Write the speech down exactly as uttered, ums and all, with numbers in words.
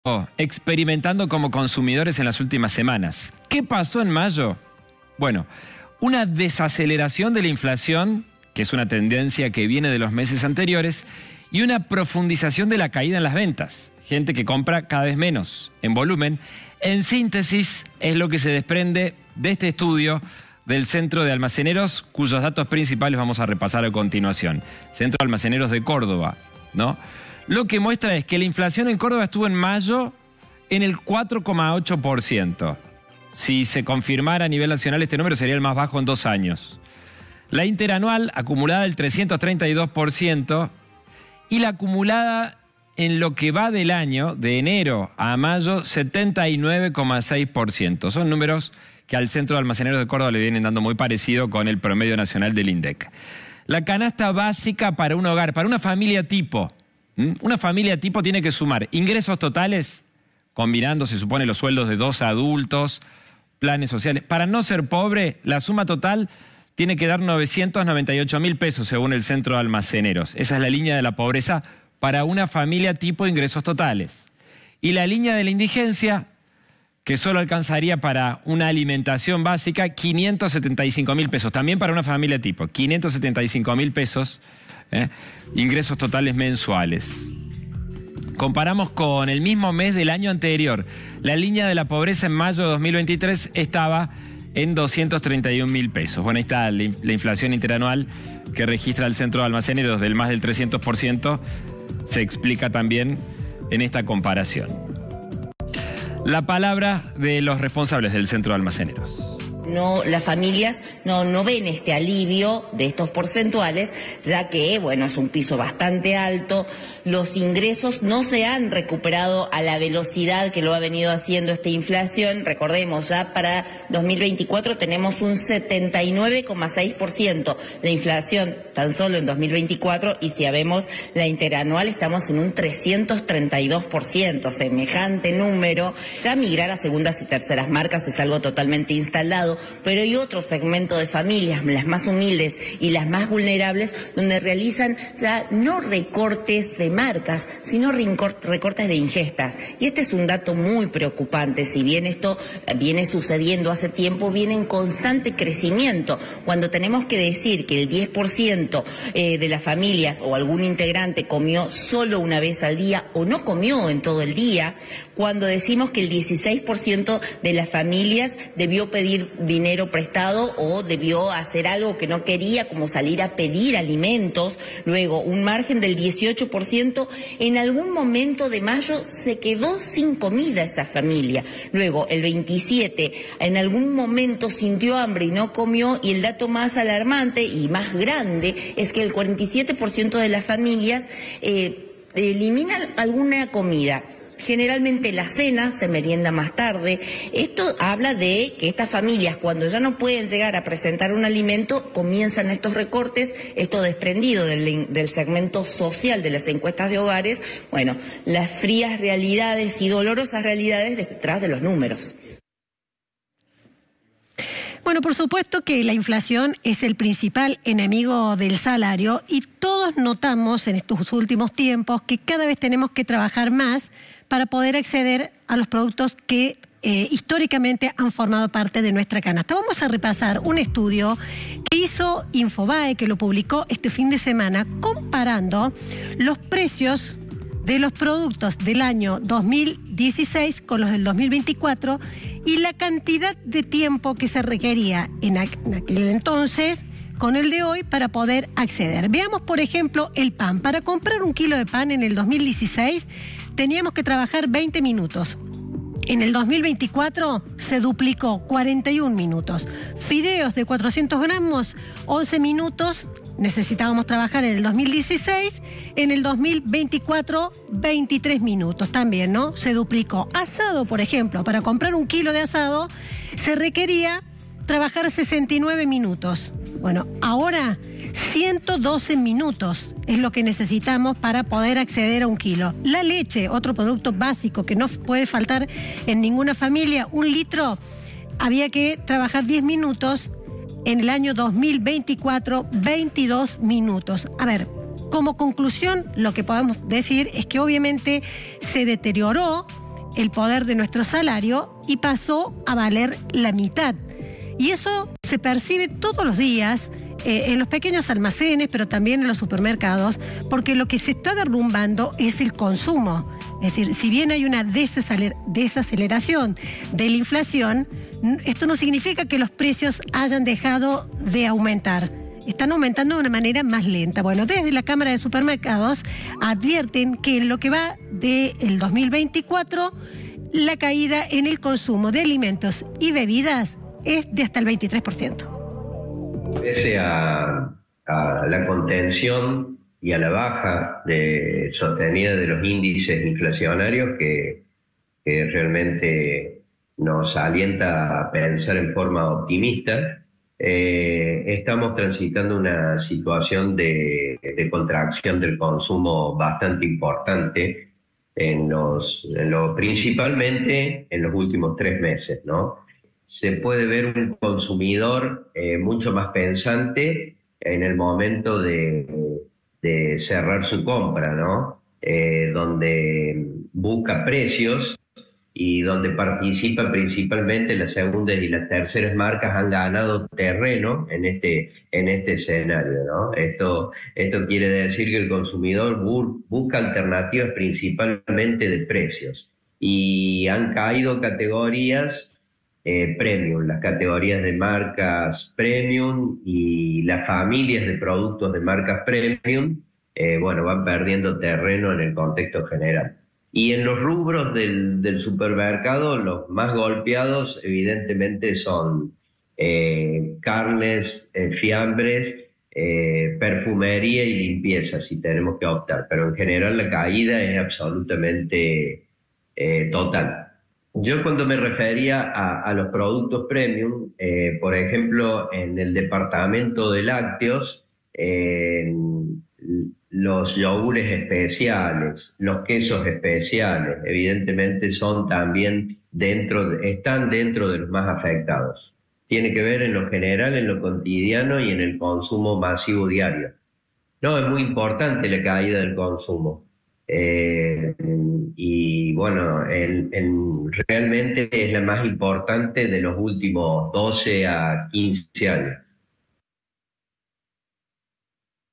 experimentando como consumidores en las últimas semanas. ¿Qué pasó en mayo? Bueno, una desaceleración de la inflación, que es una tendencia que viene de los meses anteriores, y una profundización de la caída en las ventas. Gente que compra cada vez menos en volumen. En síntesis, es lo que se desprende de este estudio del Centro de Almaceneros, cuyos datos principales vamos a repasar a continuación. Centro de Almaceneros de Córdoba, ¿no? Lo que muestra es que la inflación en Córdoba estuvo en mayo en el cuatro coma ocho por ciento. Si se confirmara a nivel nacional, este número sería el más bajo en dos años. La interanual acumulada el trescientos treinta y dos por ciento y la acumulada en lo que va del año, de enero a mayo, setenta y nueve coma seis por ciento. Son números que al Centro de Almaceneros de Córdoba le vienen dando muy parecido con el promedio nacional del INDEC. La canasta básica para un hogar, para una familia tipo. ¿Mm? Una familia tipo tiene que sumar ingresos totales, combinando, se supone, los sueldos de dos adultos, planes sociales. Para no ser pobre, la suma total tiene que dar novecientos noventa y ocho mil pesos, según el Centro de Almaceneros. Esa es la línea de la pobreza para una familia tipo ingresos totales. Y la línea de la indigencia, que solo alcanzaría para una alimentación básica, quinientos setenta y cinco mil pesos. También para una familia tipo, quinientos setenta y cinco mil pesos, ¿eh? ingresos totales mensuales. Comparamos con el mismo mes del año anterior. La línea de la pobreza en mayo de dos mil veintitrés estaba en doscientos treinta y un mil pesos. Bueno, ahí está la inflación interanual que registra el Centro de Almaceneros del más del trescientos por ciento. Se explica también en esta comparación. La palabra de los responsables del Centro de Almaceneros. No, las familias no, no ven este alivio de estos porcentuales, ya que, bueno, es un piso bastante alto, los ingresos no se han recuperado a la velocidad que lo ha venido haciendo esta inflación. Recordemos, ya para dos mil veinticuatro tenemos un setenta y nueve coma seis por ciento de inflación tan solo en dos mil veinticuatro, y si vemos la interanual estamos en un trescientos treinta y dos por ciento, semejante número. Ya migrar a segundas y terceras marcas es algo totalmente instalado, pero hay otro segmento de familias, las más humildes y las más vulnerables, donde realizan ya no recortes de marcas, sino recortes de ingestas. Y este es un dato muy preocupante. Si bien esto viene sucediendo hace tiempo, viene en constante crecimiento. Cuando tenemos que decir que el diez por ciento de las familias o algún integrante comió solo una vez al día o no comió en todo el día, cuando decimos que el dieciséis por ciento de las familias debió pedir dinero prestado o debió hacer algo que no quería, como salir a pedir alimentos, luego un margen del dieciocho por ciento, en algún momento de mayo se quedó sin comida esa familia, luego el veintisiete por ciento en algún momento sintió hambre y no comió, y el dato más alarmante y más grande es que el cuarenta y siete por ciento de las familias eh, eliminan alguna comida. Generalmente la cena se merienda más tarde. Esto habla de que estas familias, cuando ya no pueden llegar a presentar un alimento, comienzan estos recortes, esto desprendido del, del segmento social de las encuestas de hogares. Bueno, las frías realidades y dolorosas realidades detrás de los números. Bueno, por supuesto que la inflación es el principal enemigo del salario, y todos notamos en estos últimos tiempos que cada vez tenemos que trabajar más para poder acceder a los productos que eh, históricamente han formado parte de nuestra canasta. Vamos a repasar un estudio que hizo Infobae, que lo publicó este fin de semana, comparando los precios de los productos del año dos mil dieciséis con los del dos mil veinticuatro y la cantidad de tiempo que se requería en, aqu en aquel entonces con el de hoy para poder acceder. Veamos, por ejemplo, el pan. Para comprar un kilo de pan en el dos mil dieciséis teníamos que trabajar veinte minutos. En el dos mil veinticuatro se duplicó, cuarenta y un minutos. Fideos de cuatrocientos gramos, once minutos. Necesitábamos trabajar en el dos mil dieciséis, en el dos mil veinticuatro, veintitrés minutos también, ¿no? Se duplicó. Asado, por ejemplo, para comprar un kilo de asado se requería trabajar sesenta y nueve minutos. Bueno, ahora ciento doce minutos es lo que necesitamos para poder acceder a un kilo. La leche, otro producto básico que no puede faltar en ninguna familia, un litro, había que trabajar diez minutos. En el año dos mil veinticuatro, veintidós minutos. A ver, como conclusión, lo que podemos decir es que obviamente se deterioró el poder de nuestro salario y pasó a valer la mitad. Y eso se percibe todos los días eh, en los pequeños almacenes, pero también en los supermercados, porque lo que se está derrumbando es el consumo. Es decir, si bien hay una desaceler- desaceleración de la inflación, esto no significa que los precios hayan dejado de aumentar. Están aumentando de una manera más lenta. Bueno, desde la Cámara de Supermercados advierten que en lo que va del dos mil veinticuatro, la caída en el consumo de alimentos y bebidas es de hasta el veintitrés por ciento. Pese a, a la contención y a la baja de, sostenida de los índices inflacionarios que, que realmente nos alienta a pensar en forma optimista, Eh, estamos transitando una situación de, de contracción del consumo bastante importante, en los, en lo, principalmente en los últimos tres meses, ¿no? Se puede ver un consumidor eh, mucho más pensante en el momento de, de cerrar su compra, ¿no? Eh, donde busca precios y donde participa principalmente las segundas y las terceras marcas han ganado terreno en este en este escenario, ¿no? Esto esto quiere decir que el consumidor bu- busca alternativas principalmente de precios y han caído categorías eh, premium, las categorías de marcas premium y las familias de productos de marcas premium, eh, bueno, van perdiendo terreno en el contexto general. Y en los rubros del, del supermercado, los más golpeados evidentemente son eh, carnes, eh, fiambres, eh, perfumería y limpieza, si tenemos que optar. Pero en general la caída es absolutamente eh, total. Yo cuando me refería a, a los productos premium, eh, por ejemplo, en el departamento de lácteos, eh, los yogures especiales, los quesos especiales, evidentemente son también dentro, de, están dentro de los más afectados. Tiene que ver en lo general, en lo cotidiano y en el consumo masivo diario. No, es muy importante la caída del consumo. Eh, y bueno, en, en, realmente es la más importante de los últimos doce a quince años.